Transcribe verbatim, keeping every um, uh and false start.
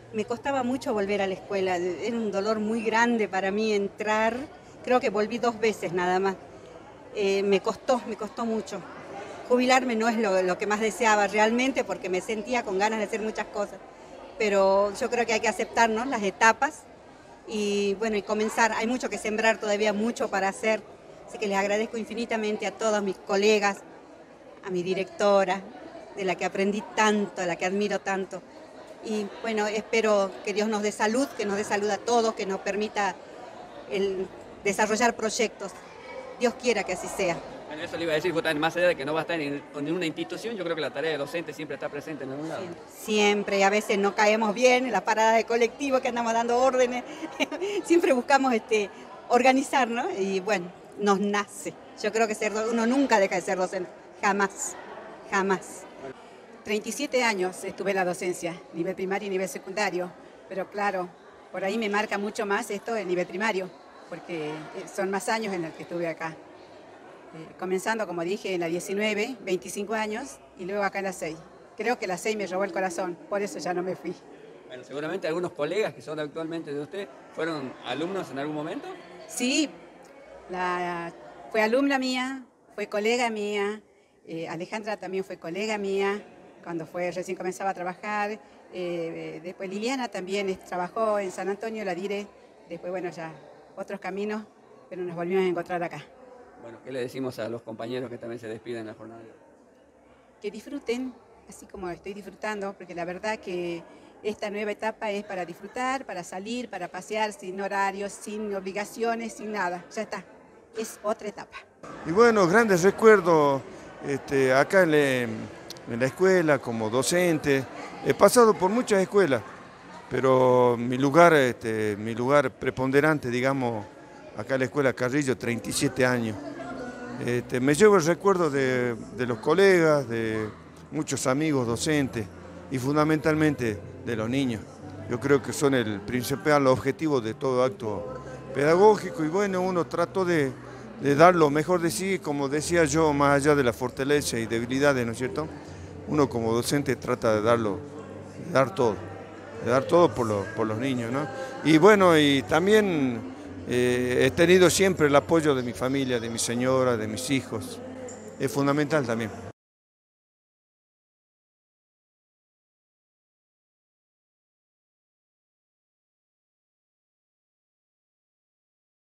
Me costaba mucho volver a la escuela, era un dolor muy grande para mí entrar, creo que volví dos veces nada más. Eh, me costó, me costó mucho. Jubilarme no es lo, lo que más deseaba realmente porque me sentía con ganas de hacer muchas cosas, pero yo creo que hay que aceptar, ¿no?, las etapas y bueno, y comenzar. Hay mucho que sembrar todavía, mucho para hacer, así que les agradezco infinitamente a todos mis colegas, a mi directora, de la que aprendí tanto, a la que admiro tanto. Y bueno, espero que Dios nos dé salud, que nos dé salud a todos, que nos permita el desarrollar proyectos. Dios quiera que así sea. Bueno, eso le iba a decir, justamente, más allá de que no va a estar en, en una institución, yo creo que la tarea de docente siempre está presente en algún lado. Siempre, siempre, a veces no caemos bien en las paradas de colectivo que andamos dando órdenes, siempre buscamos este, organizar, ¿no? Y bueno, nos nace. Yo creo que ser, uno nunca deja de ser docente, jamás, jamás. treinta y siete años estuve en la docencia, nivel primario y nivel secundario, pero claro, por ahí me marca mucho más esto el nivel primario, porque son más años en los que estuve acá. Eh, comenzando, como dije, en la diecinueve, veinticinco años, y luego acá en la seis. Creo que la seis me robó el corazón, por eso ya no me fui. Bueno, seguramente algunos colegas que son actualmente de usted, ¿fueron alumnos en algún momento? Sí, la, fue alumna mía, fue colega mía, eh, Alejandra también fue colega mía, cuando fue, recién comenzaba a trabajar, eh, después Liliana también trabajó en San Antonio, la diré, después bueno ya otros caminos, pero nos volvimos a encontrar acá. Bueno, ¿qué le decimos a los compañeros que también se despiden en la jornada? Que disfruten, así como estoy disfrutando, porque la verdad que esta nueva etapa es para disfrutar, para salir, para pasear, sin horarios, sin obligaciones, sin nada, ya está, es otra etapa. Y bueno, grandes recuerdos este, acá en, le, en la escuela como docente. He pasado por muchas escuelas, pero mi lugar, este, mi lugar preponderante, digamos, acá en la escuela Carrillo, treinta y siete años. Este, me llevo el recuerdo de, de los colegas, de muchos amigos docentes y fundamentalmente de los niños. Yo creo que son el principal objetivo de todo acto pedagógico y bueno, uno trató de, de dar lo mejor de sí, como decía yo, más allá de la fortaleza y debilidades, ¿no es cierto? Uno como docente trata de darlo, de dar todo, de dar todo por, lo, por los niños, ¿no? Y bueno, y también eh, he tenido siempre el apoyo de mi familia, de mi señora, de mis hijos. Es fundamental también.